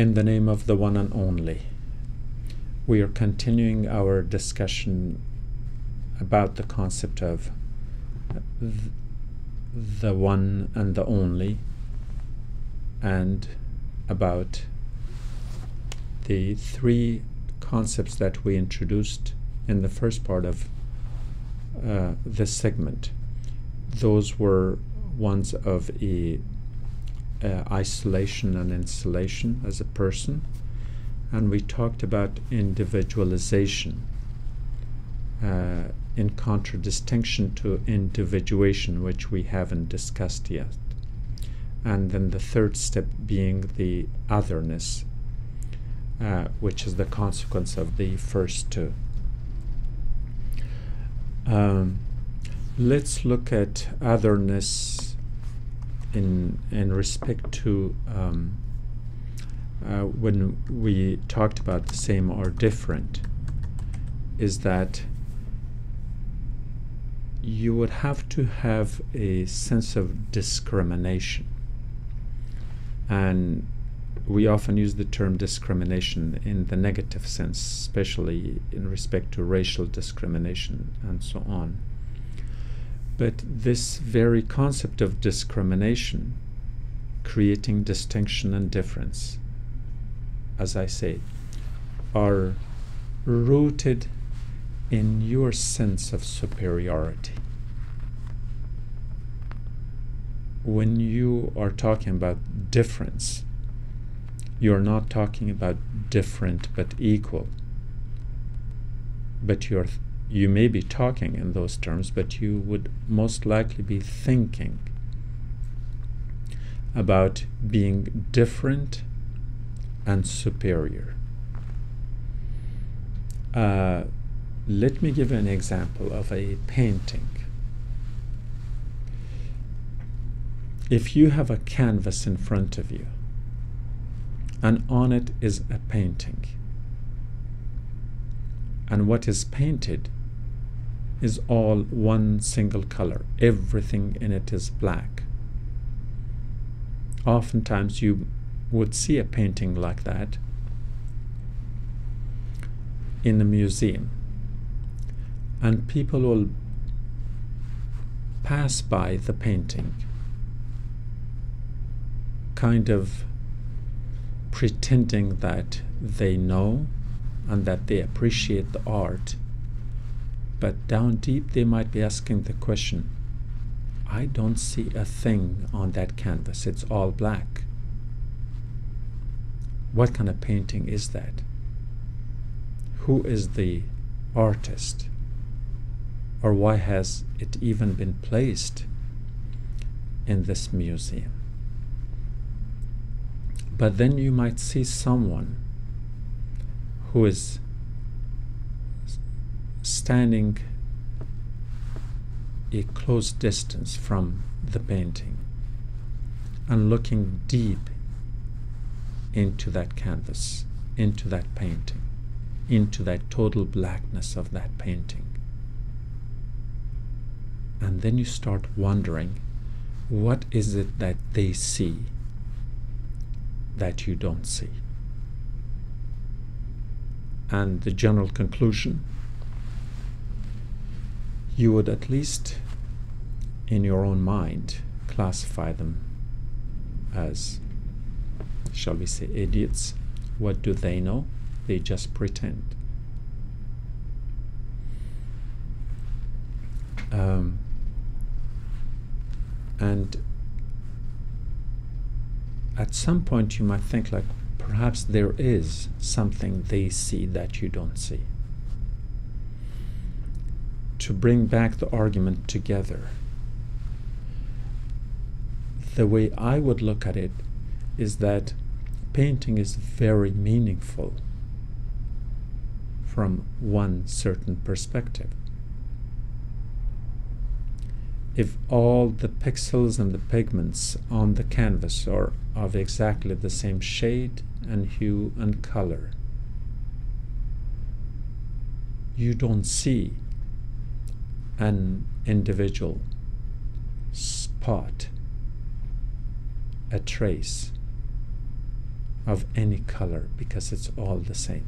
In the name of the one and only, we are continuing our discussion about the concept of the one and the only, and about the three concepts that we introduced in the first part of this segment. Those were ones of isolation and insulation as a person, and we talked about individualization in contradistinction to individuation, which we haven't discussed yet, and then the third step being the otherness, which is the consequence of the first two. Let's look at otherness in respect to when we talked about the same or different, is that you would have to have a sense of discrimination, and we often use the term discrimination in the negative sense, especially in respect to racial discrimination and so on. But this very concept of discrimination, creating distinction and difference, as I say, are rooted in your sense of superiority. When you are talking about difference, you're not talking about different but equal, but you may be talking in those terms, but you would most likely be thinking about being different and superior. Let me give an example of a painting. If you have a canvas in front of you, and on it is a painting, and what is painted is all one single color. Everything in it is black. Oftentimes you would see a painting like that in a museum, and people will pass by the painting, kind of pretending that they know and that they appreciate the art, but down deep they might be asking the question, I don't see a thing on that canvas, it's all black. What kind of painting is that? Who is the artist? Or why has it even been placed in this museum? But then you might see someone who is standing a close distance from the painting and looking deep into that canvas, into that painting, into that total blackness of that painting. And then you start wondering, what is it that they see that you don't see? And the general conclusion, you would at least in your own mind classify them as, shall we say, idiots. What do they know? They just pretend. And at some point you might think, like, perhaps there is something they see that you don't see. To bring back the argument together, the way I would look at it is that painting is very meaningful from one certain perspective. If all the pixels and the pigments on the canvas are of exactly the same shade and hue and color, you don't see an individual spot, a trace of any color because it's all the same.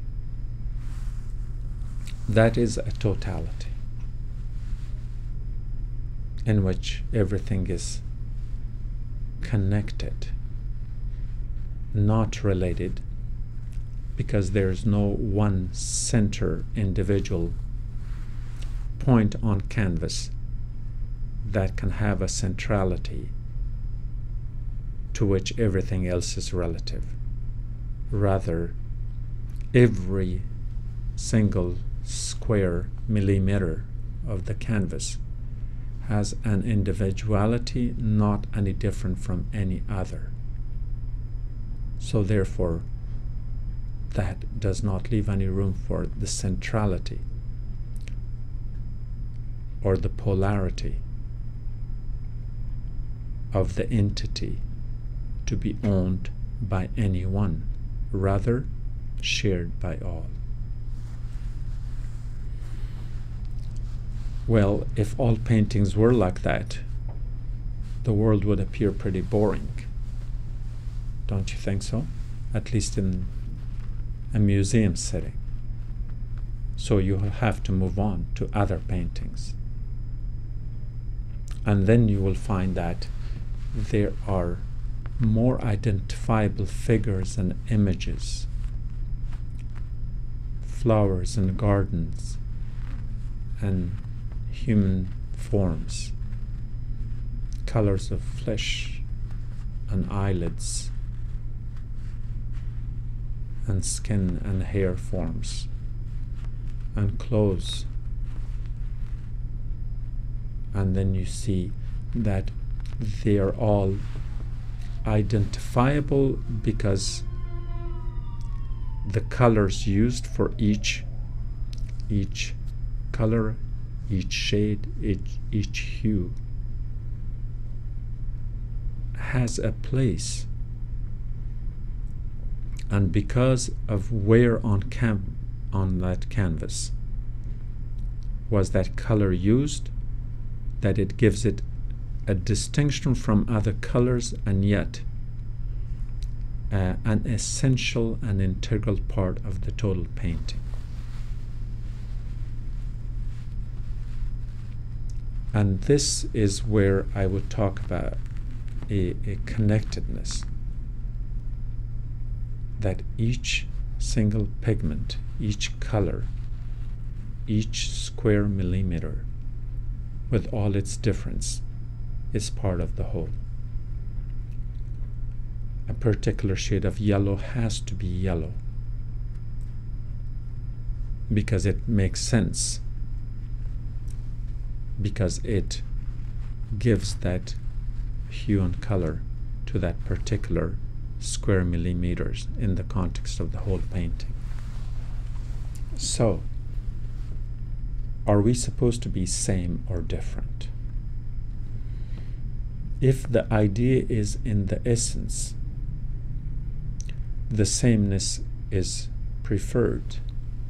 That is a totality in which everything is connected, not related, because there's no one center individual point on canvas that can have a centrality to which everything else is relative. Rather, every single square millimeter of the canvas has an individuality not any different from any other. So therefore, that does not leave any room for the centrality or the polarity of the entity to be owned by anyone, rather shared by all. Well, if all paintings were like that, the world would appear pretty boring. Don't you think so? At least in a museum setting. So you have to move on to other paintings. And then you will find that there are more identifiable figures and images, flowers and gardens and human forms, colors of flesh and eyelids and skin and hair forms and clothes. And then you see that they are all identifiable because the colors used for each color, each shade, each hue has a place, and because of where on that canvas was that color used, that it gives it a distinction from other colors, and yet an essential and integral part of the total painting. And this is where I would talk about a connectedness, that each single pigment, each color, each square millimeter, with all its difference, is part of the whole. A particular shade of yellow has to be yellow because it makes sense, because it gives that hue and color to that particular square millimeters in the context of the whole painting. So, are we supposed to be same or different? If the idea is in the essence, the sameness is preferred.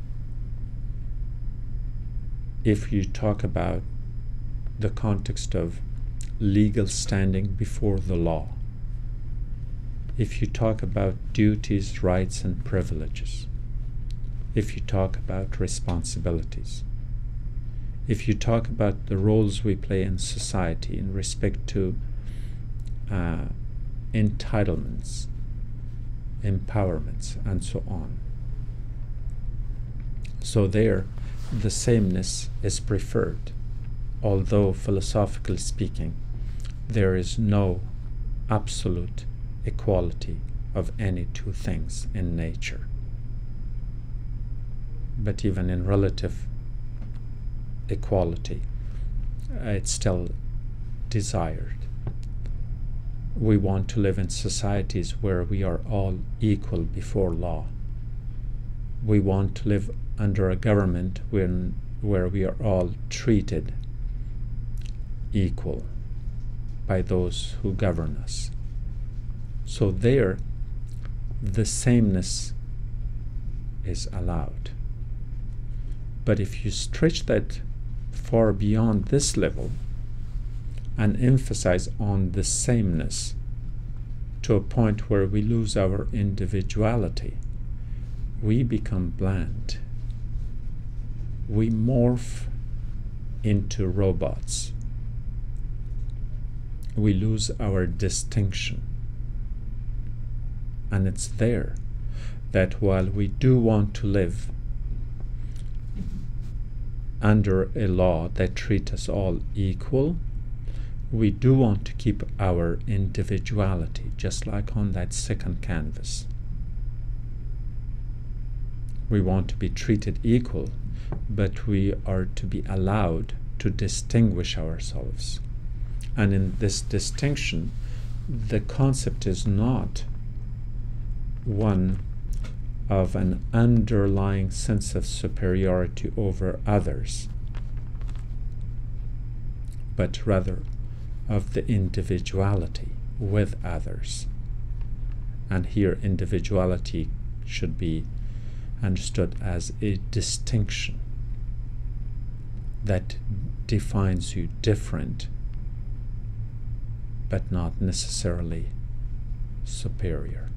If you talk about the context of legal standing before the law, if you talk about duties, rights, and privileges, if you talk about responsibilities, if you talk about the roles we play in society in respect to entitlements, empowerments, and so on. So there, the sameness is preferred, although philosophically speaking, there is no absolute equality of any two things in nature. But even in relative equality, it's still desired. We want to live in societies where we are all equal before law. We want to live under a government where we are all treated equal by those who govern us. So there, the sameness is allowed. But if you stretch that far beyond this level and emphasize on the sameness to a point where we lose our individuality. We become bland. We morph into robots. We lose our distinction. And it's there that while we do want to live under a law that treats us all equal, we do want to keep our individuality, just like on that second canvas. We want to be treated equal, but we are to be allowed to distinguish ourselves. And in this distinction, the concept is not one of an underlying sense of superiority over others, but rather of the individuality with others. And here individuality should be understood as a distinction that defines you different, but not necessarily superior.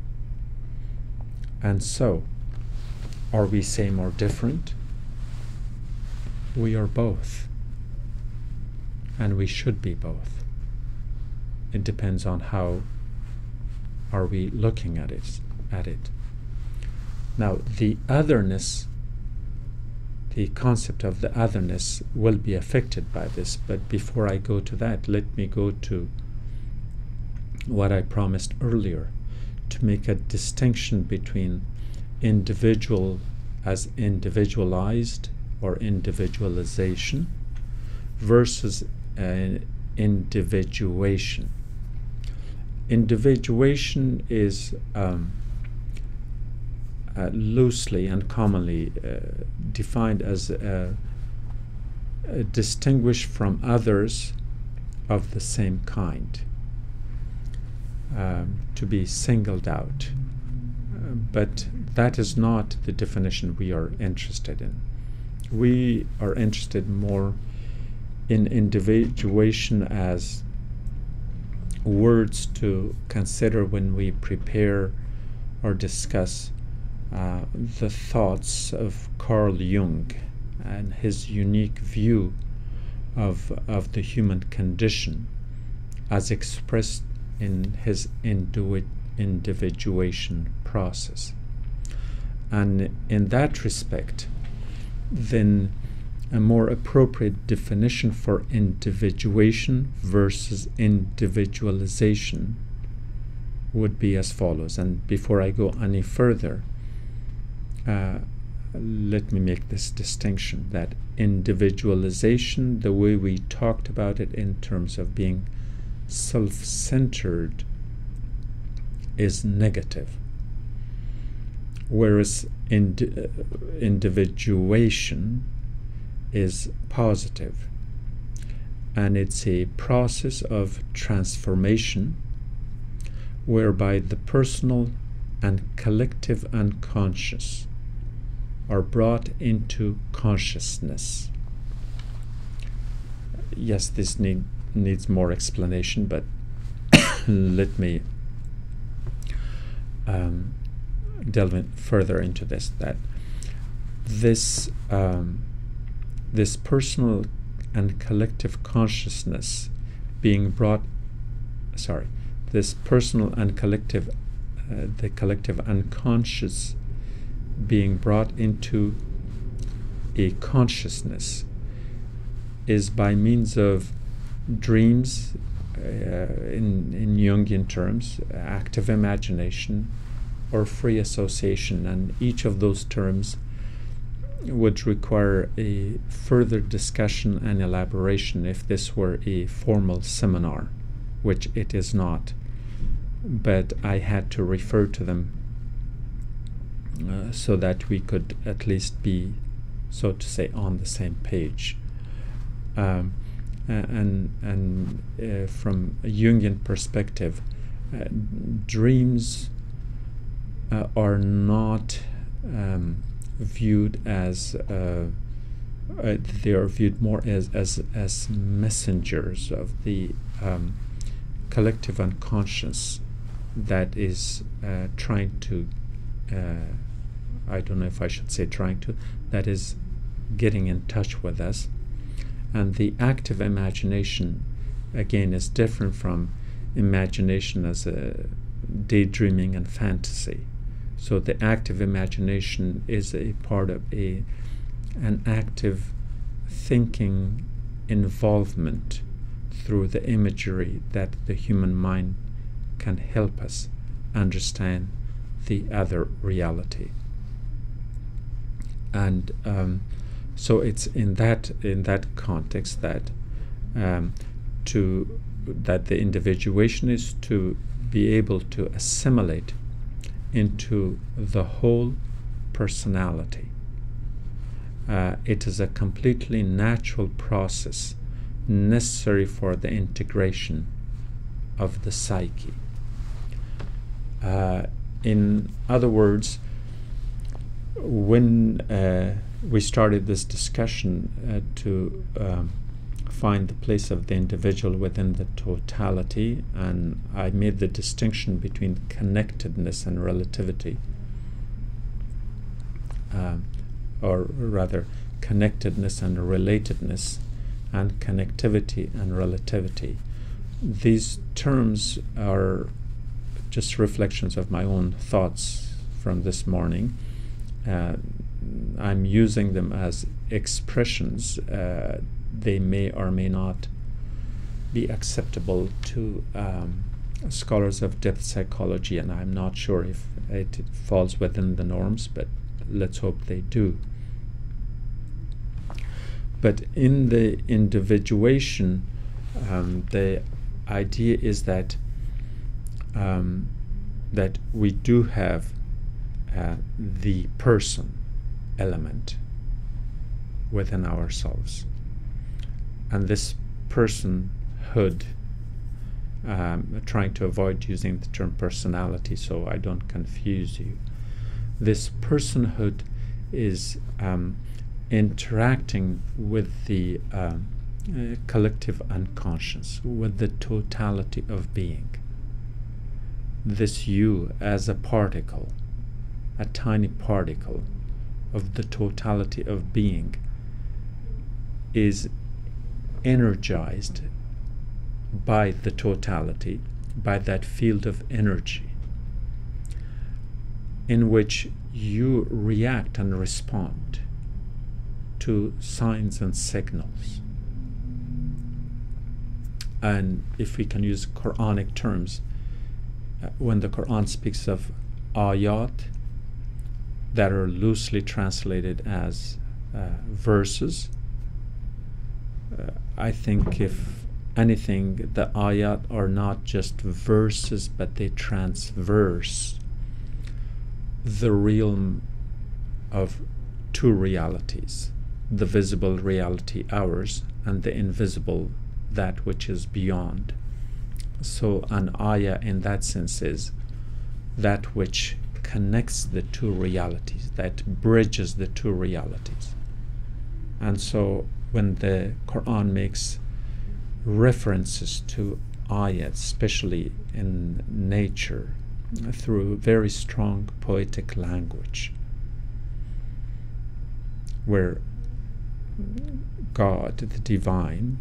And so, are we same or different? We are both. And we should be both. It depends on how are we looking at it. Now, the otherness, the concept of the otherness will be affected by this, but before I go to that, let me go to what I promised earlier, to make a distinction between individual as individualized or individualization versus individuation. Individuation is loosely and commonly defined as distinguished from others of the same kind, to be singled out. But that is not the definition we are interested in. We are interested more in individuation as words to consider when we prepare or discuss the thoughts of Carl Jung and his unique view of the human condition as expressed in his individuation process. And in that respect, then a more appropriate definition for individuation versus individualization would be as follows. And before I go any further, let me make this distinction that individualization, the way we talked about it in terms of being self-centered, is negative, whereas individuation is positive, and it's a process of transformation whereby the personal and collective unconscious are brought into consciousness. Yes, this needs more explanation, but let me delve in further into this, that this personal and collective consciousness being brought, this personal and collective, the collective unconscious being brought into a consciousness is by means of dreams, in Jungian terms, active imagination, or free association, and each of those terms would require a further discussion and elaboration if this were a formal seminar, which it is not, but I had to refer to them so that we could at least be, so to say, on the same page. And from a Jungian perspective, dreams are not viewed as they are viewed more as messengers of the collective unconscious that is trying to, I don't know if I should say trying to, that is getting in touch with us. And the active imagination, again, is different from imagination as a daydreaming and fantasy. So the active imagination is a part of an active thinking involvement through the imagery that the human mind can help us understand the other reality. And so it's in that context that that the individuation is to be able to assimilate into the whole personality. It is a completely natural process necessary for the integration of the psyche. In other words, when we started this discussion to find the place of the individual within the totality, and I made the distinction between connectedness and relativity, or rather connectedness and relatedness, and connectivity and relativity. These terms are just reflections of my own thoughts from this morning. I'm using them as expressions. They may or may not be acceptable to scholars of depth psychology, and I'm not sure if it falls within the norms, but let's hope they do. But in the individuation, the idea is that that we do have the person element within ourselves, and this personhood, trying to avoid using the term personality so I don't confuse you, this personhood is interacting with the collective unconscious, with the totality of being. This you as a particle, a tiny particle of the totality of being, is energized by the totality, by that field of energy in which you react and respond to signs and signals. And if we can use Quranic terms, when the Quran speaks of ayat, that are loosely translated as verses, I think if anything, the ayat are not just verses, but they transverse the realm of two realities, the visible reality, ours, and the invisible, that which is beyond. So an ayah in that sense is that which connects the two realities, that bridges the two realities. And so when the Quran makes references to ayat, especially in nature, through very strong poetic language, where God, the divine,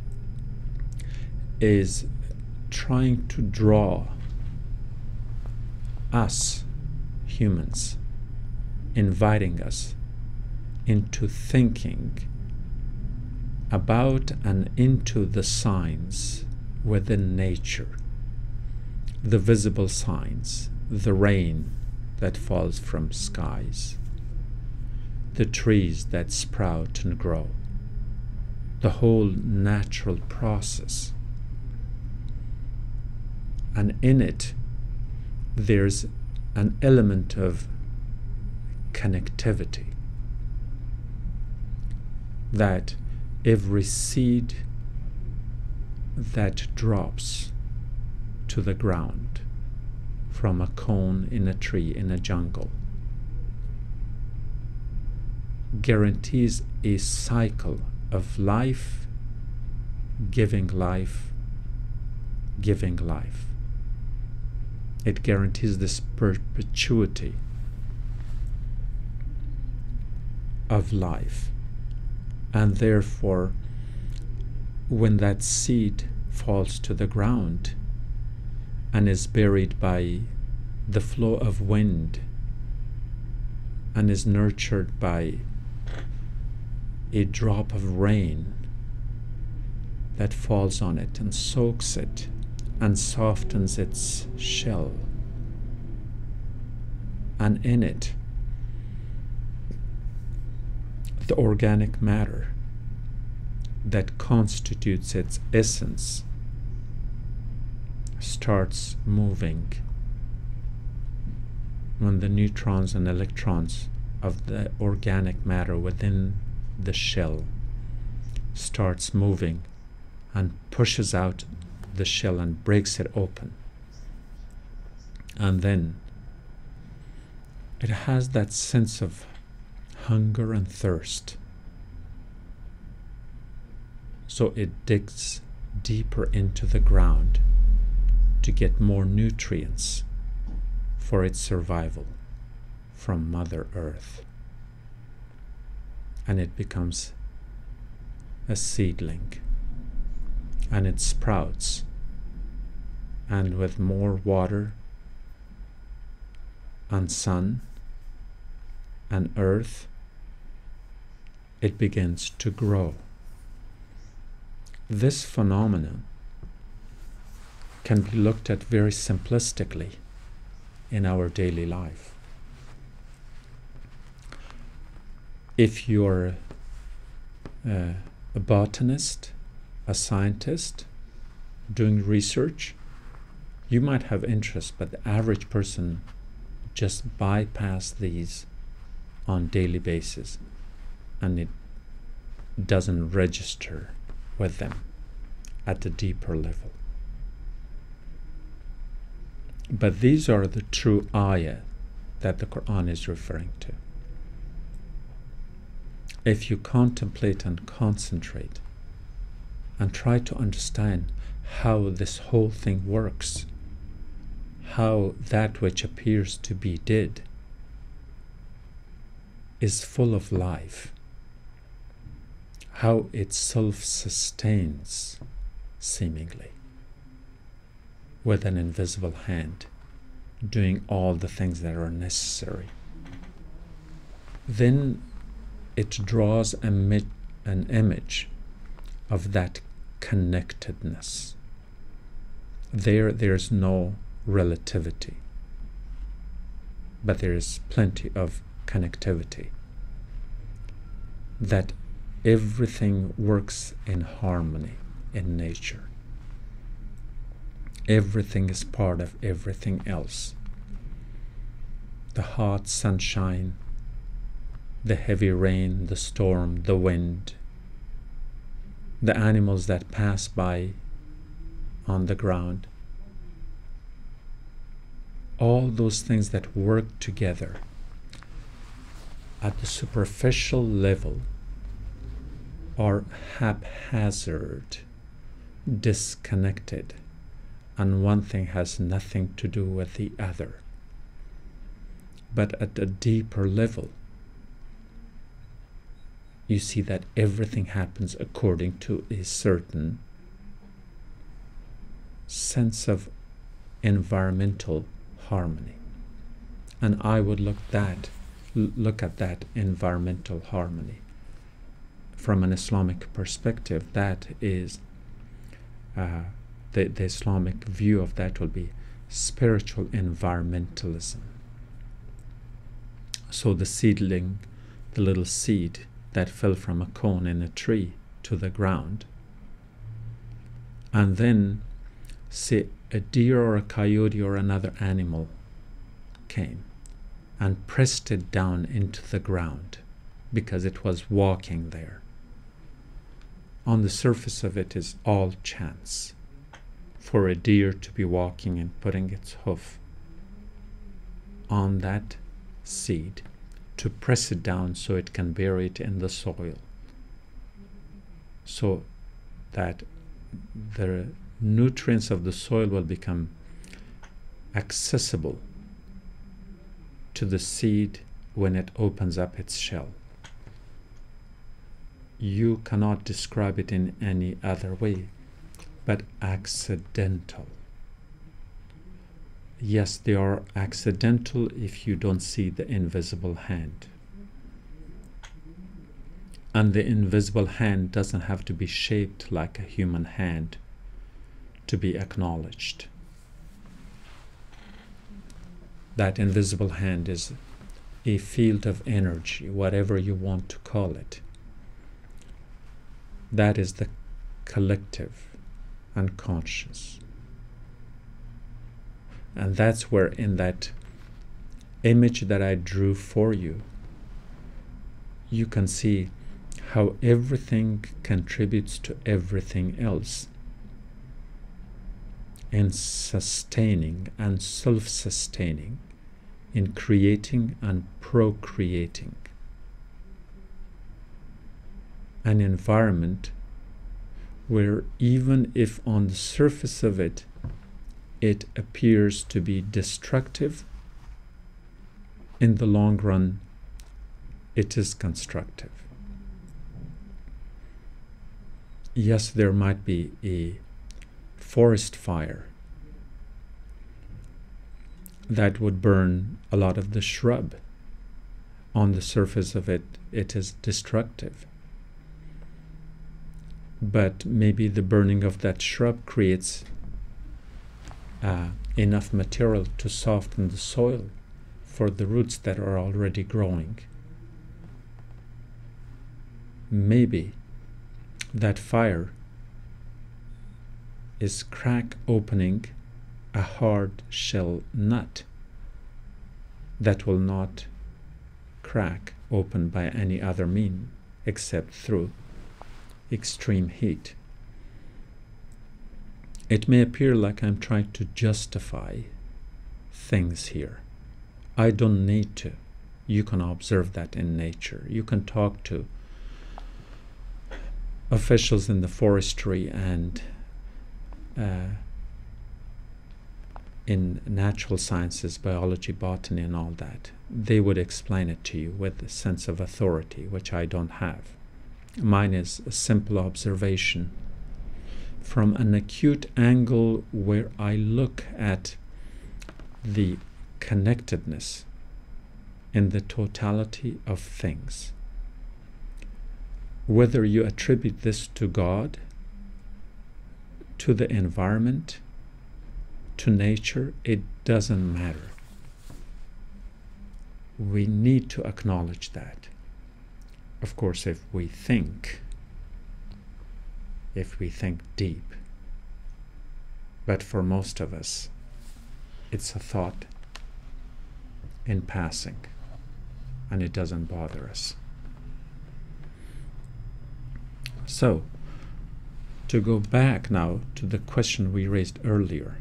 is trying to draw us humans, inviting us into thinking about and into the signs within nature, the visible signs, the rain that falls from skies, the trees that sprout and grow, the whole natural process. And in it, there's an element of connectivity, that every seed that drops to the ground from a cone in a tree in a jungle guarantees a cycle of life, giving life, giving life. It guarantees this perpetuity of life. And therefore, when that seed falls to the ground and is buried by the flow of wind and is nurtured by a drop of rain that falls on it and soaks it and softens its shell, and in it the organic matter that constitutes its essence starts moving when the neutrons and electrons of the organic matter within the shell starts moving and pushes out the shell and breaks it open. And then it has that sense of hunger and thirst. So it digs deeper into the ground to get more nutrients for its survival from Mother Earth. And it becomes a seedling. And it sprouts. And with more water and sun and earth, it begins to grow. This phenomenon can be looked at very simplistically in our daily life. If you're a botanist, a scientist, doing research, you might have interest, but the average person just bypass these on daily basis, and it doesn't register with them at a deeper level. But these are the true ayah that the Quran is referring to. If you contemplate and concentrate and try to understand how this whole thing works, how that which appears to be dead is full of life, how it self-sustains seemingly with an invisible hand doing all the things that are necessary, then it draws an image of that connectedness. There's no relativity, but there is plenty of connectivity, that everything works in harmony in nature. Everything is part of everything else. The hot sunshine, the heavy rain, the storm, the wind, the animals that pass by on the ground, all those things that work together at the superficial level are haphazard, disconnected, and one thing has nothing to do with the other. But at a deeper level, you see that everything happens according to a certain sense of environmental harmony. And I would look at that environmental harmony from an Islamic perspective. That is the Islamic view of that will be spiritual environmentalism. So the seedling, the little seed that fell from a cone in a tree to the ground, and then say a deer or a coyote or another animal came and pressed it down into the ground because it was walking there. On the surface of it is all chance for a deer to be walking and putting its hoof on that seed to press it down so it can bury it in the soil, so that the nutrients of the soil will become accessible to the seed when it opens up its shell. You cannot describe it in any other way but accidental. Yes, they are accidental if you don't see the invisible hand. And the invisible hand doesn't have to be shaped like a human hand to be acknowledged. That invisible hand is a field of energy, whatever you want to call it. That is the collective unconscious. And that's where, in that image that I drew for you, you can see how everything contributes to everything else in sustaining and self-sustaining, in creating and procreating an environment where, even if on the surface of it it appears to be destructive, in the long run it is constructive. Yes, there might be a forest fire that would burn a lot of the shrub. On the surface of it, it is destructive. But maybe the burning of that shrub creates enough material to soften the soil for the roots that are already growing. Maybe that fire is crack opening a hard shell nut that will not crack open by any other mean except through extreme heat. It may appear like I'm trying to justify things here. I don't need to. You can observe that in nature. You can talk to officials in the forestry and in natural sciences, biology, botany, and all that. They would explain it to you with a sense of authority, which I don't have. Mine is a simple observation from an acute angle where I look at the connectedness in the totality of things. Whether you attribute this to God, to the environment, to nature, it doesn't matter. We need to acknowledge that. Of course, if we think deep. But for most of us, it's a thought in passing, and it doesn't bother us. So, to go back now to the question we raised earlier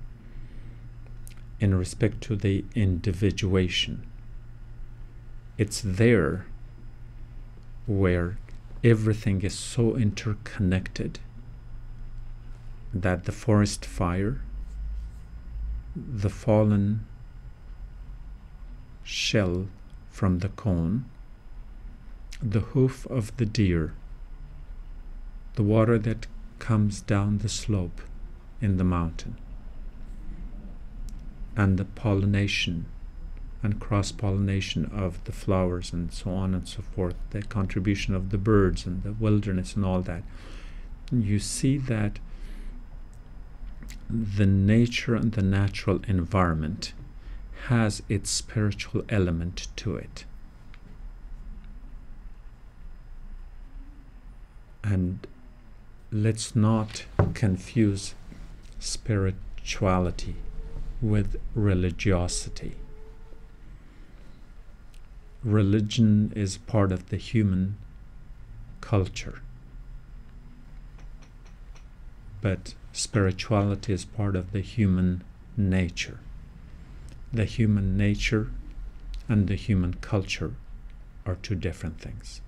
in respect to the individuation, it's there where everything is so interconnected that the forest fire, the fallen shell from the cone, the hoof of the deer, the water that comes down the slope in the mountain, and the pollination and cross-pollination of the flowers and so on and so forth, the contribution of the birds and the wilderness and all that, you see that the nature and the natural environment has its spiritual element to it. And let's not confuse spirituality with religiosity. Religion is part of the human culture, but spirituality is part of the human nature. The human nature and the human culture are two different things.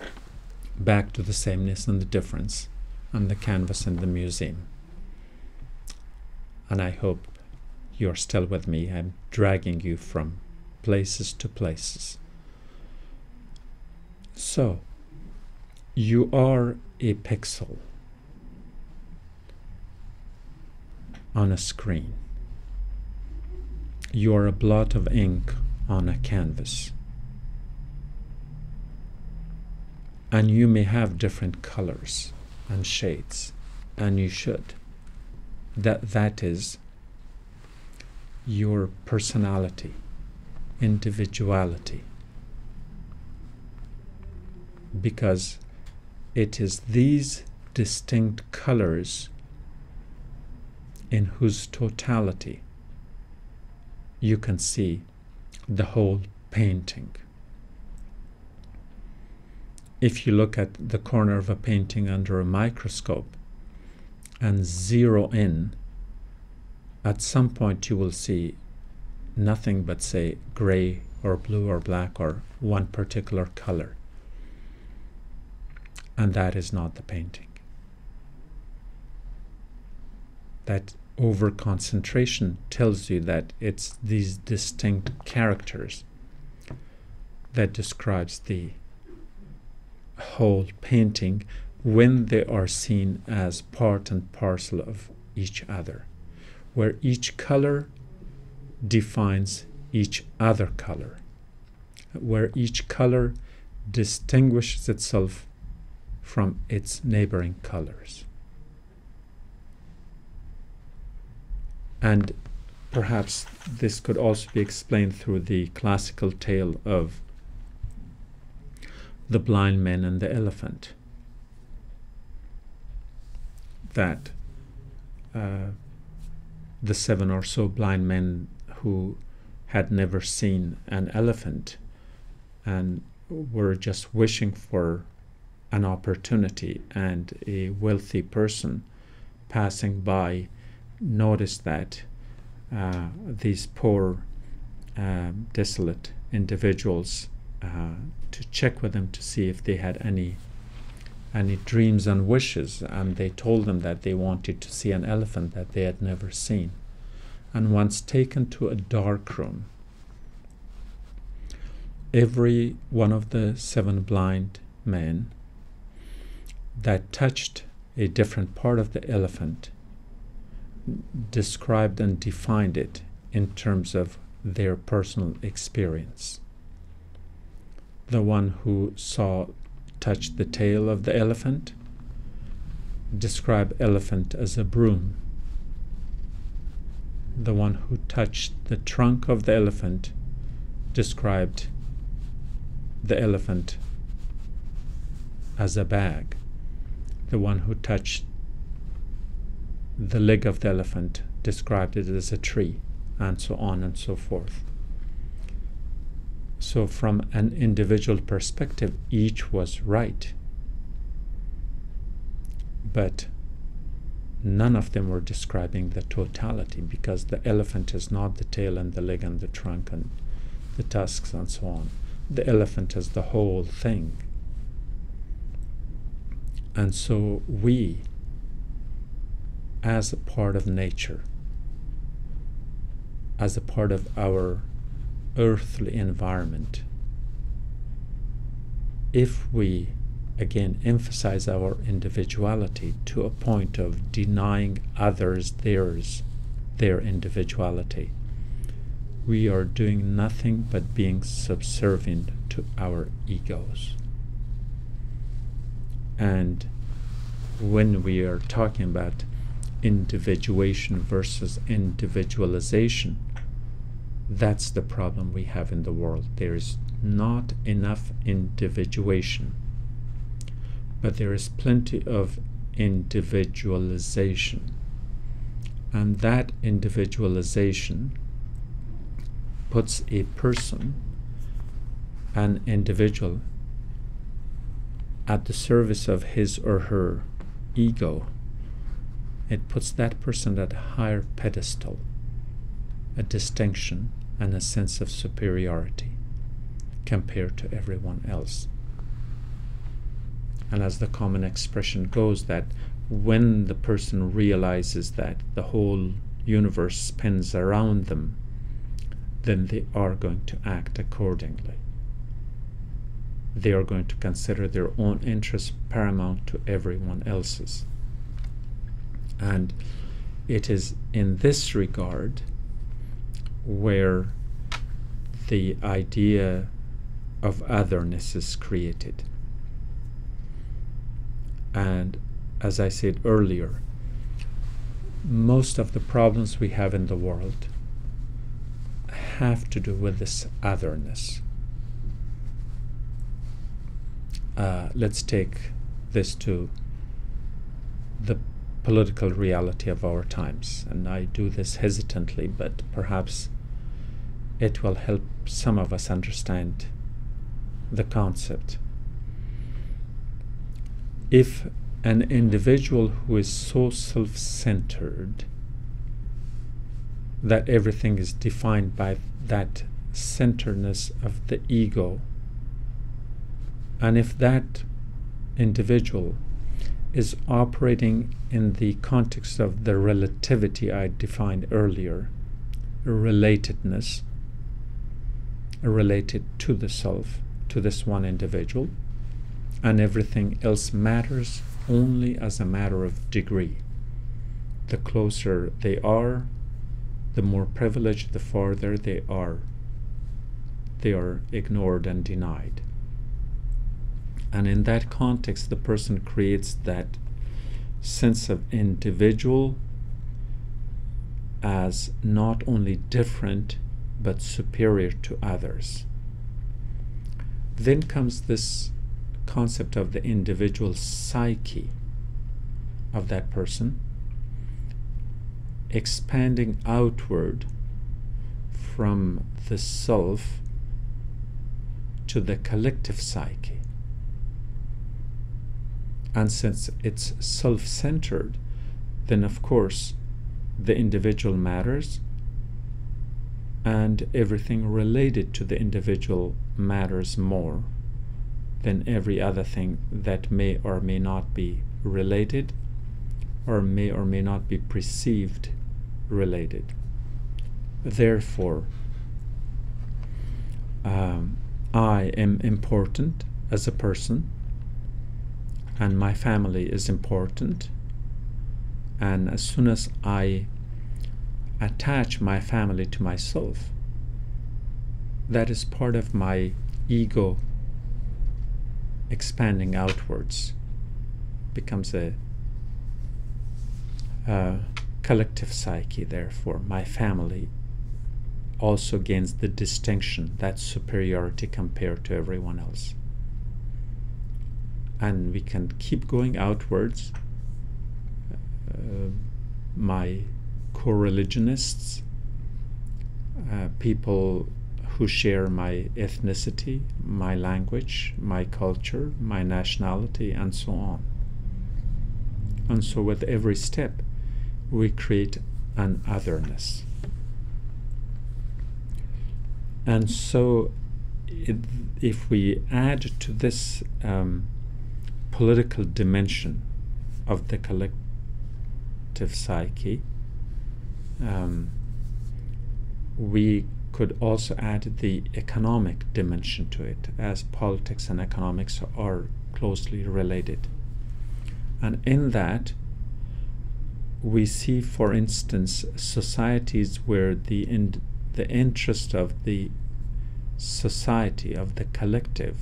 Back to the sameness and the difference and the canvas in the museum. and I hope you're still with me. I'm dragging you from places to places. So, you are a pixel on a screen. You are a blot of ink on a canvas. And you may have different colors and shades, and you should. That is your personality, individuality. Because it is these distinct colors in whose totality you can see the whole painting. If you look at the corner of a painting under a microscope and zero in, at some point you will see nothing but, say, gray or blue or black or one particular color. And that is not the painting. That over-concentration tells you that it's these distinct characters that describes the whole painting when they are seen as part and parcel of each other, where each color defines each other color, where each color distinguishes itself from its neighboring colors. And perhaps this could also be explained through the classical tale of the blind man and the elephant, that the 7 or so blind men who had never seen an elephant and were just wishing for an opportunity, and a wealthy person passing by noticed that these poor desolate individuals, to check with them to see if they had any dreams and wishes, and they told them that they wanted to see an elephant that they had never seen. And once taken to a dark room, every one of the 7 blind men that touched a different part of the elephant described and defined it in terms of their personal experience. The one who touched the tail of the elephant described elephant as a broom. The one who touched the trunk of the elephant described the elephant as a bag. The one who touched the leg of the elephant described it as a tree, and so on and so forth. So from an individual perspective, each was right, but none of them were describing the totality, because the elephant is not the tail and the leg and the trunk and the tusks and so on. The elephant is the whole thing. And so we, as a part of nature, as a part of our earthly environment, if we again emphasize our individuality to a point of denying others their individuality, we are doing nothing but being subservient to our egos. And when we are talking about individuation versus individualization, that's the problem we have in the world. There is not enough individuation, but there is plenty of individualization. And that individualization puts a person, an individual, at the service of his or her ego. It puts that person at a higher pedestal, a distinction and a sense of superiority compared to everyone else. And as the common expression goes, that when the person realizes that the whole universe spins around them, then they are going to act accordingly. They are going to consider their own interests paramount to everyone else's. And it is in this regard where the idea of otherness is created. And as I said earlier, most of the problems we have in the world have to do with this otherness. Let's take this to the political reality of our times, and I do this hesitantly, but perhaps it will help some of us understand the concept. If an individual who is so self-centered that everything is defined by that centeredness of the ego, and if that individual is operating in the context of the relativity I defined earlier, relatedness, related to the self, to this one individual, and everything else matters only as a matter of degree. The closer they are, the more privileged, the farther they are ignored and denied. And in that context, the person creates that sense of individual as not only different but superior to others. Then comes this concept of the individual psyche of that person, expanding outward from the self to the collective psyche. And since it's self-centered, then of course the individual matters, and everything related to the individual matters more than every other thing that may or may not be related, or may not be perceived related. Therefore, I am important as a person, and my family is important, and as soon as I attach my family to myself, that is part of my ego expanding outwards, becomes a collective psyche. Therefore, my family also gains the distinction, that superiority compared to everyone else. And we can keep going outwards. My co-religionists, people who share my ethnicity, my language, my culture, my nationality, and so on. And so with every step, we create an otherness. And so if we add to this political dimension of the collective psyche, we could also add the economic dimension to it, as politics and economics are closely related. And in that, we see, for instance, societies where the interest of the society, of the collective,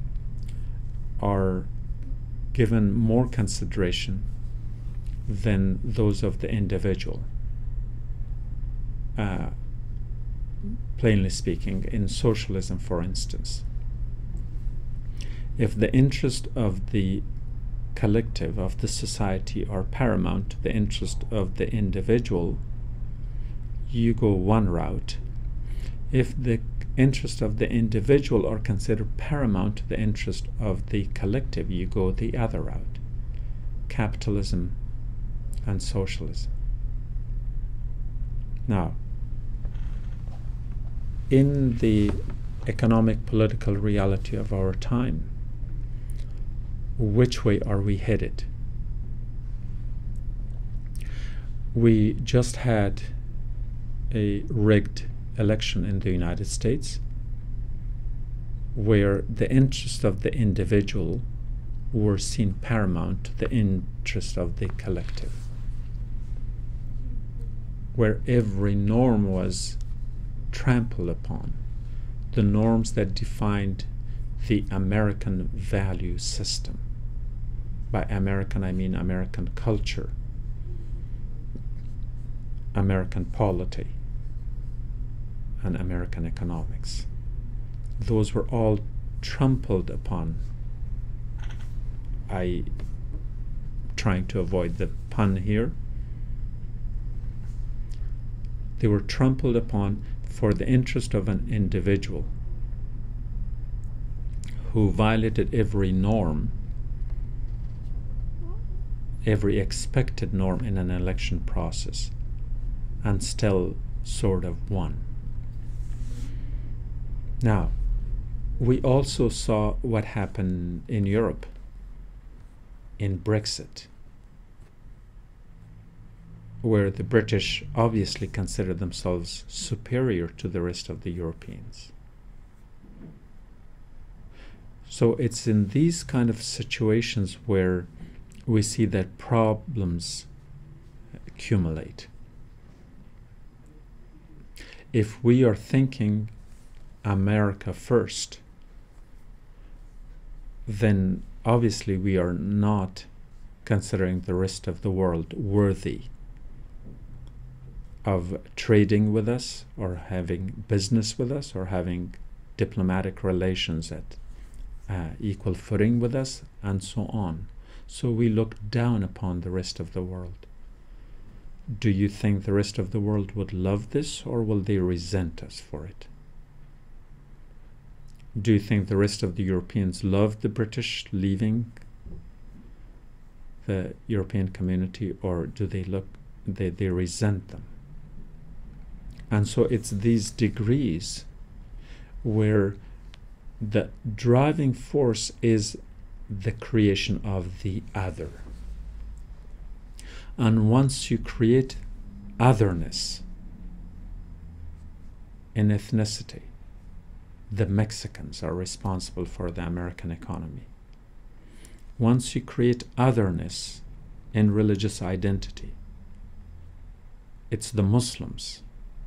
are given more consideration than those of the individual. Plainly speaking, in socialism, for instance, if the interest of the collective, of the society, are paramount to the interest of the individual, you go one route. If the interest of the individual are considered paramount to the interest of the collective, you go the other route. Capitalism and socialism. Now, in the economic political reality of our time, which way are we headed? We just had a rigged election in the United States where the interests of the individual were seen paramount to the interest of the collective, where every norm was trampled upon, the norms that defined the American value system. By American, I mean American culture, American polity, and American economics. Those were all trampled upon. Trying to avoid the pun here. They were trampled upon for the interest of an individual who violated every norm, every expected norm in an election process, and still sort of won. Now, we also saw what happened in Europe in Brexit, where the British obviously consider themselves superior to the rest of the Europeans. So it's in these kind of situations where we see that problems accumulate. If we are thinking America first, then obviously we are not considering the rest of the world worthy of trading with us or having business with us or having diplomatic relations at equal footing with us, and so on. So we look down upon the rest of the world. Do you think the rest of the world would love this, or will they resent us for it? Do you think the rest of the Europeans loved the British leaving the European community, or do they they resent them? And so it's these degrees where the driving force is the creation of the other. And once you create otherness in ethnicity, the Mexicans are responsible for the American economy. Once you create otherness in religious identity, it's the Muslims.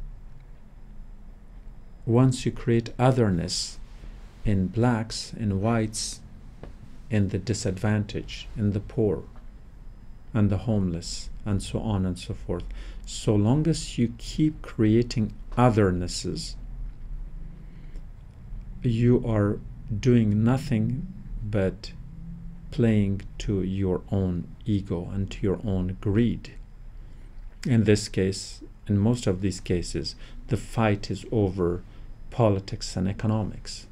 Once you create otherness in blacks, in whites, in the disadvantaged, in the poor, and the homeless, and so on and so forth. So long as you keep creating othernesses, you are doing nothing but playing to your own ego and to your own greed. In this case, in most of these cases, the fight is over politics and economics.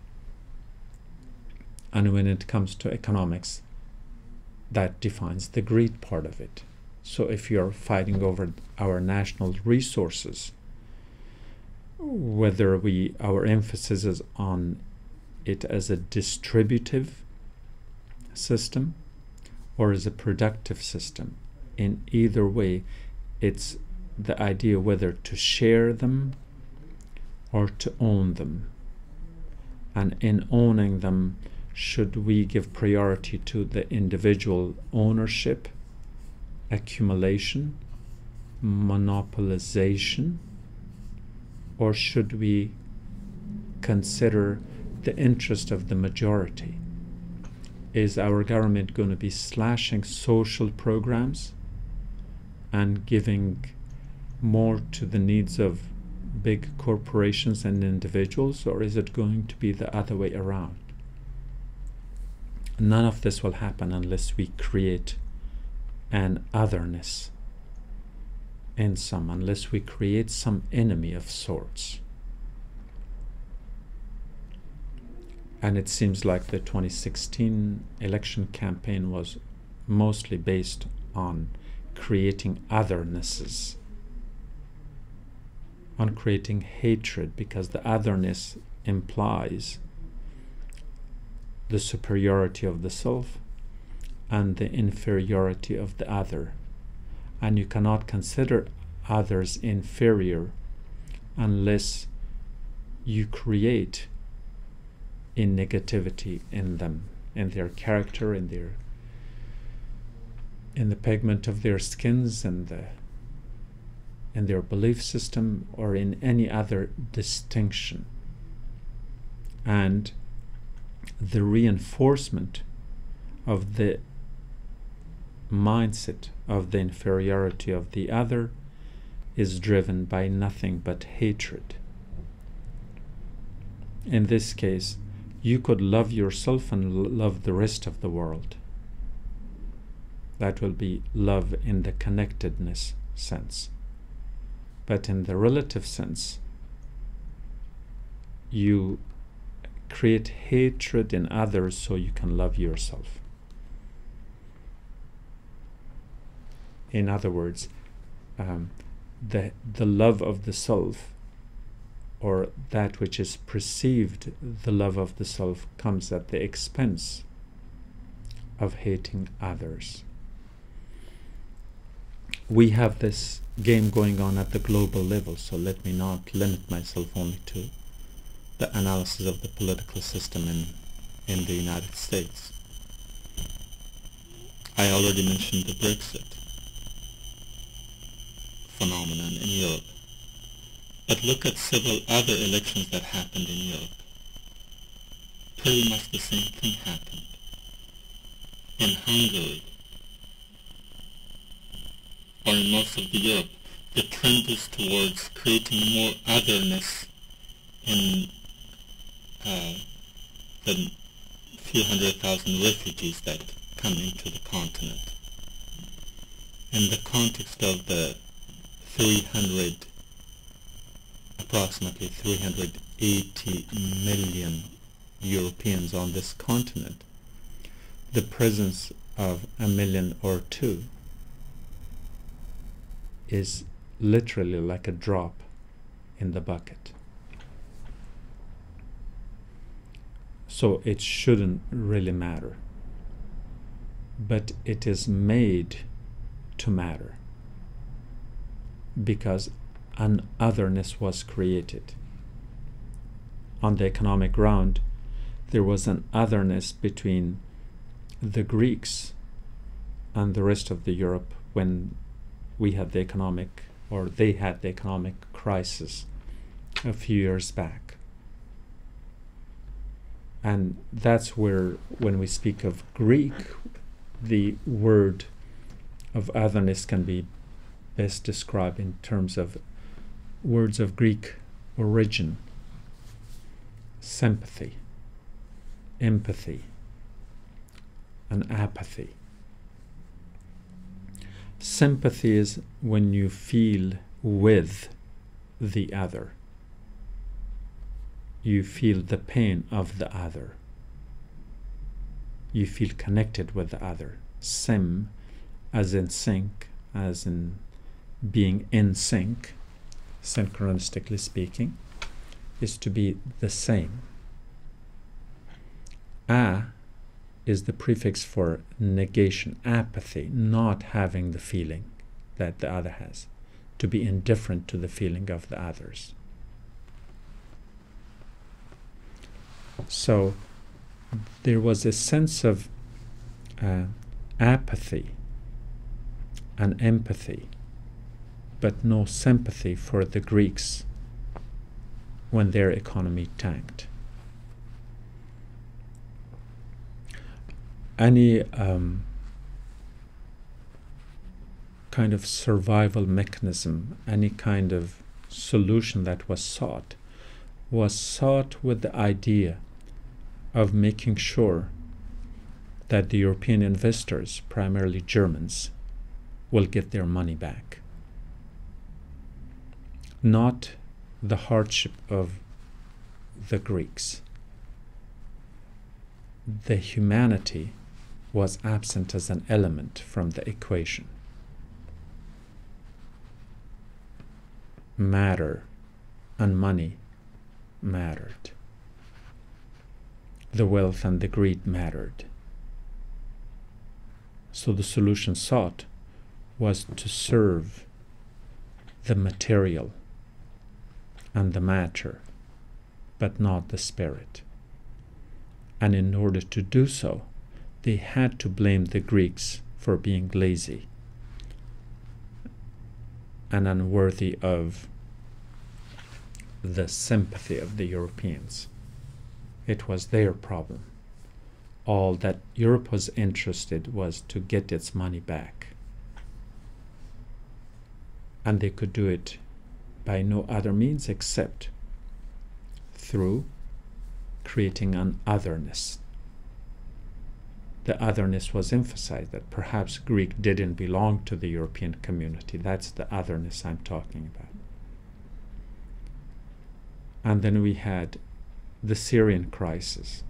And when it comes to economics, that defines the greed part of it. So if you're fighting over our national resources, whether our emphasis is on it as a distributive system or as a productive system, in either way, it's the idea whether to share them or to own them. And in owning them, should we give priority to the individual ownership, accumulation, monopolization, or should we consider the interest of the majority? Is our government going to be slashing social programs and giving more to the needs of big corporations and individuals, or is it going to be the other way around? None of this will happen unless we create an otherness in some, unless we create some enemy of sorts. And it seems like the 2016 election campaign was mostly based on creating othernesses, on creating hatred, because the otherness implies the superiority of the self and the inferiority of the other. and you cannot consider others inferior unless you create a negativity in them, in their character, in the pigment of their skins, and in their belief system, or in any other distinction. And the reinforcement of the mindset of the inferiority of the other is driven by nothing but hatred. In this case, you could love yourself and love the rest of the world. That will be love in the connectedness sense. But in the relative sense, you create hatred in others so you can love yourself. In other words, the love of the self, or that which is perceived the love of the self, comes at the expense of hating others. We have this game going on at the global level, so let me not limit myself only to the analysis of the political system in the United States. I already mentioned the Brexit phenomenon in Europe. But look at several other elections that happened in Europe. Pretty much the same thing happened. In Hungary, or in most of Europe, the trend is towards creating more otherness in the few 100,000 refugees that come into the continent. In the context of the approximately 380 million Europeans on this continent, the presence of a million or two is literally like a drop in the bucket. So it shouldn't really matter. But it is made to matter because an otherness was created. On the economic ground, there was an otherness between the Greeks and the rest of the Europe when we had the economic, or they had the economic crisis a few years back. And that's where, when we speak of Greek, the word of otherness can be best described in terms of words of Greek origin: sympathy, empathy, and apathy. Sympathy is when you feel with the other. You feel the pain of the other. You feel connected with the other. Sim, as in sync, as in being in sync, synchronistically speaking, is to be the same. A is the prefix for negation, apathy, not having the feeling that the other has, to be indifferent to the feeling of the others. So there was a sense of apathy and empathy, but no sympathy for the Greeks when their economy tanked. Any kind of survival mechanism, any kind of solution that was sought with the idea of making sure that the European investors, primarily Germans, will get their money back. Not the hardship of the Greeks. The humanity was absent as an element from the equation. Matter and money mattered. The wealth and the greed mattered. So the solution sought was to serve the material and the matter, but not the spirit. And in order to do so, they had to blame the Greeks for being lazy and unworthy of the sympathy of the Europeans. It was their problem. All that Europe was interested was to get its money back. And they could do it by no other means except through creating an otherness. The otherness was emphasized, that perhaps Greek didn't belong to the European community. That's the otherness I'm talking about. And then we had the Syrian crisis.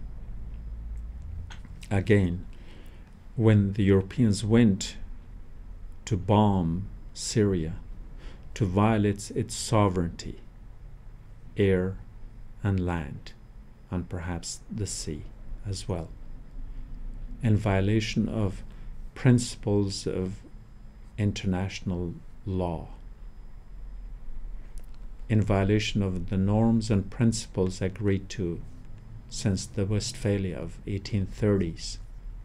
Again, when the Europeans went to bomb Syria, to violate its sovereignty, air and land, and perhaps the sea as well, in violation of principles of international law, in violation of the norms and principles agreed to since the Westphalia of 1830s,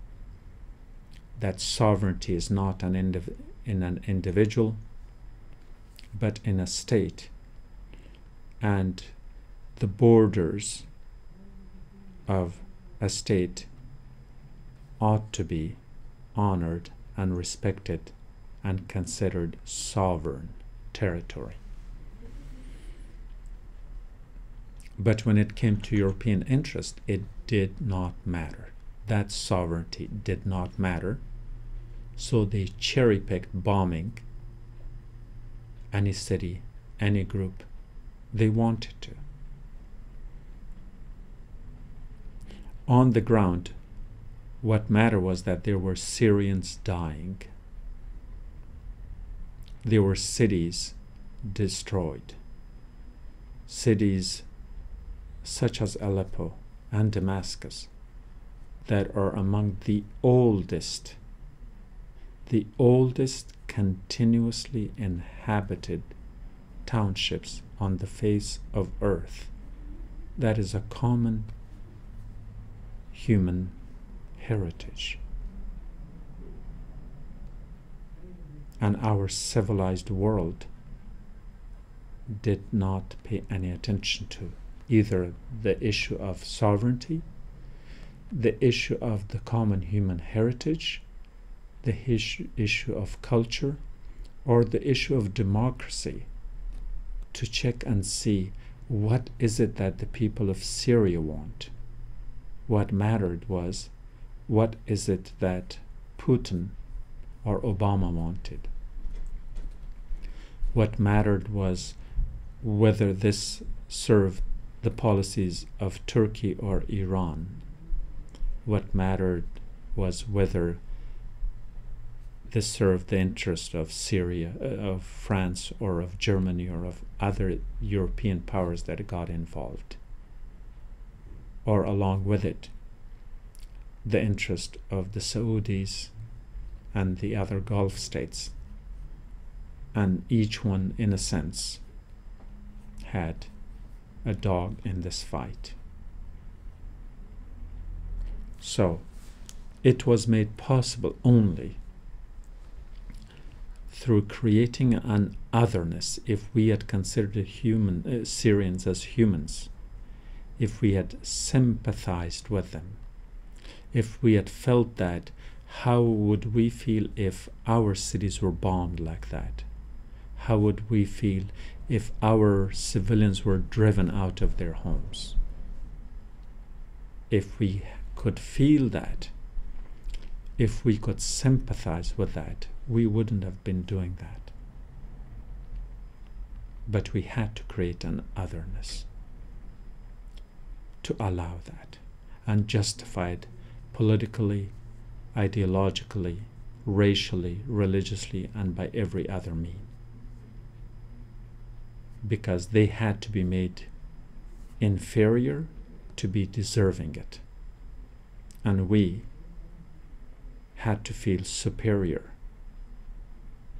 that sovereignty is not in an individual, but in a state, and the borders of a state ought to be honored and respected and considered sovereign territory. But when it came to European interest, it did not matter. That sovereignty did not matter. So they cherry-picked bombing any city, any group they wanted to. On the ground, what mattered was that there were Syrians dying. There were cities destroyed. Cities such as Aleppo and Damascus that are among the oldest continuously inhabited townships on the face of earth. That is a common human heritage. And our civilized world did not pay any attention to either the issue of sovereignty, the issue of the common human heritage, the issue of culture, or the issue of democracy, to check and see what is it that the people of Syria want. What mattered was, what is it that Putin or Obama wanted? What mattered was whether this served the policies of Turkey or Iran. What mattered was whether this served the interest of Syria, of France, or of Germany, or of other European powers that got involved, or along with it, the interest of the Saudis and the other Gulf states. And each one, in a sense, had a dog in this fight. So it was made possible only through creating an otherness. If we had considered Syrians as humans, if we had sympathized with them, if we had felt that, how would we feel if our cities were bombed like that? How would we feel if our civilians were driven out of their homes? If we could feel that, if we could sympathize with that, we wouldn't have been doing that. But we had to create an otherness to allow that, and justify it politically, ideologically, racially, religiously, and by every other means. Because they had to be made inferior to be deserving it. And we had to feel superior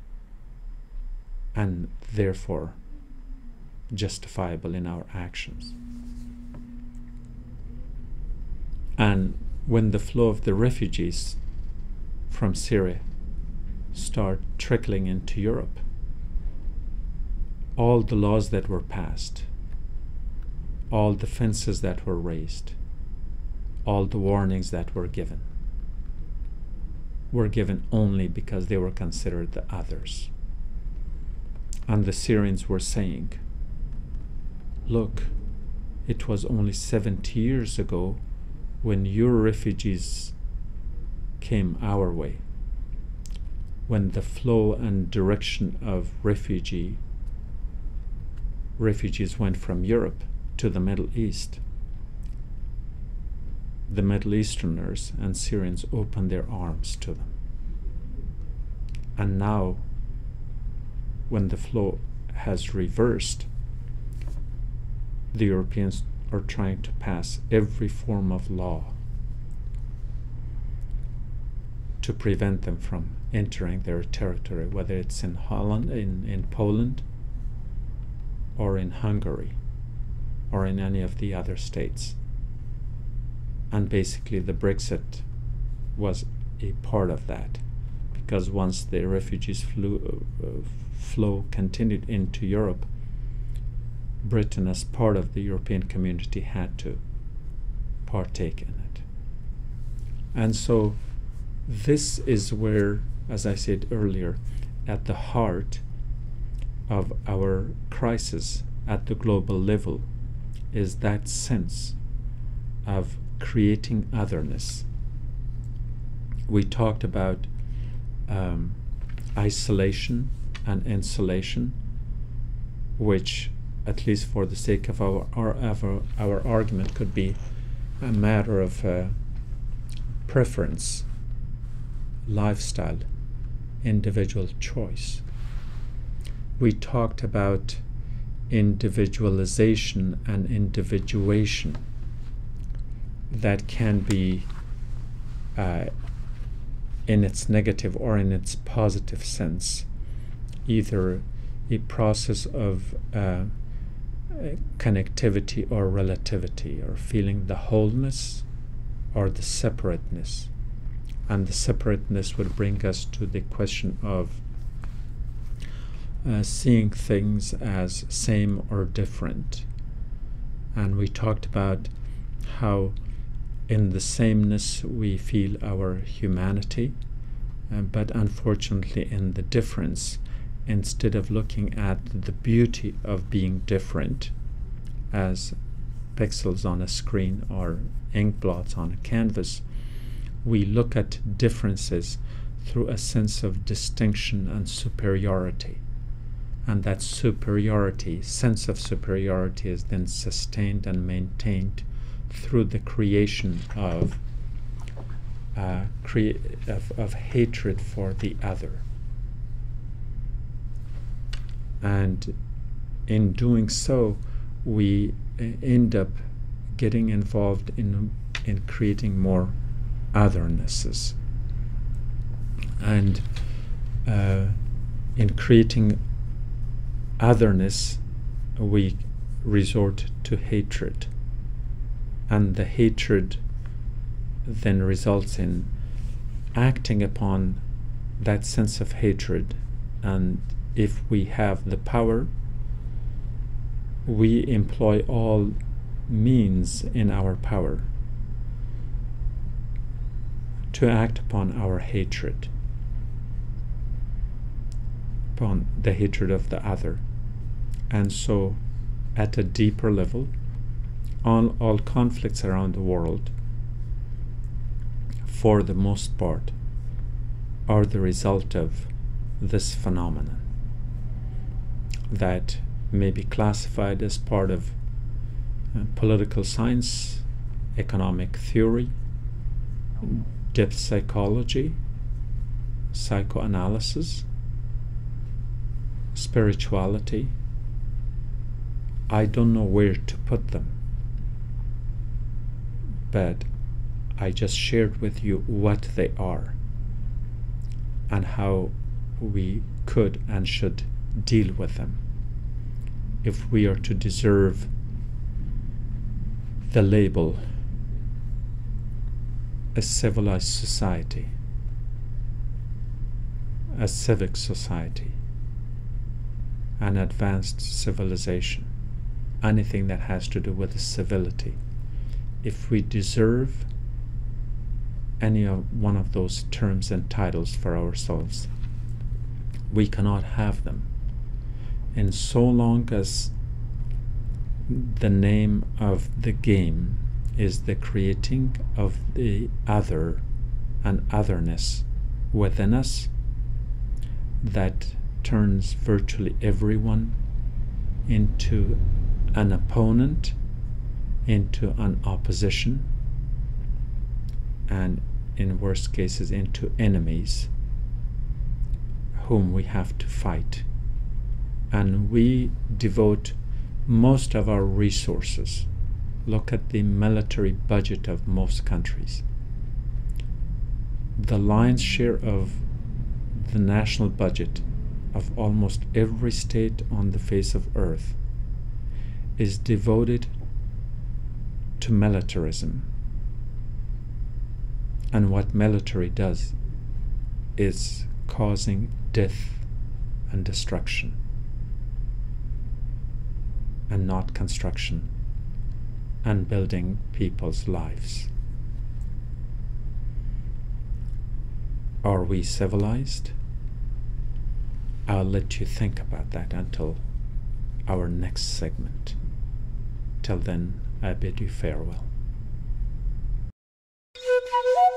and therefore justifiable in our actions. And when the flow of the refugees from Syria start trickling into Europe, all the laws that were passed, all the fences that were raised, all the warnings that were given only because they were considered the others. And the Syrians were saying, look, it was only 70 years ago when your refugees came our way, when the flow and direction of refugees went from Europe to the Middle East. The Middle Easterners and Syrians opened their arms to them. And now, when the flow has reversed, the Europeans are trying to pass every form of law to prevent them from entering their territory, whether it's in Holland, in Poland, or in Hungary, or in any of the other states. And basically the Brexit was a part of that, because once the refugees flow continued into Europe, Britain, as part of the European community, had to partake in it. And so this is where, as I said earlier, at the heart of our crisis at the global level is that sense of creating otherness. We talked about isolation and insulation, which, at least for the sake of our argument, could be a matter of preference, lifestyle, individual choice. We talked about individualization and individuation that can be in its negative or in its positive sense, either a process of connectivity or relativity, or feeling the wholeness or the separateness. And the separateness would bring us to the question of seeing things as same or different. And we talked about how in the sameness we feel our humanity, but unfortunately in the difference, instead of looking at the beauty of being different as pixels on a screen or ink blots on a canvas, we look at differences through a sense of distinction and superiority. And that sense of superiority is then sustained and maintained through the creation of hatred for the other. And in doing so, we end up getting involved in creating more othernesses. And in creating otherness, we resort to hatred. And the hatred then results in acting upon that sense of hatred. And if we have the power, we employ all means in our power to act upon our hatred, upon the hatred of the other. And so, at a deeper level, all conflicts around the world, for the most part, are the result of this phenomenon that may be classified as part of political science, economic theory, depth psychology, psychoanalysis, spirituality. I don't know where to put them, but I just shared with you what they are and how we could and should deal with them, if we are to deserve the label a civilized society, a civic society, an advanced civilization, anything that has to do with civility, if we deserve any of one of those terms and titles for ourselves, we cannot have them. And so long as the name of the game is the creating of the other and otherness within us, that turns virtually everyone into an opponent, into an opposition, and in worst cases into enemies whom we have to fight. And we devote most of our resources. Look at the military budget of most countries. The lion's share of the national budget of almost every state on the face of earth is devoted to militarism. And what military does is causing death and destruction, and not construction and building people's lives. Are we civilized? I'll let you think about that until our next segment. Till then, I bid you farewell.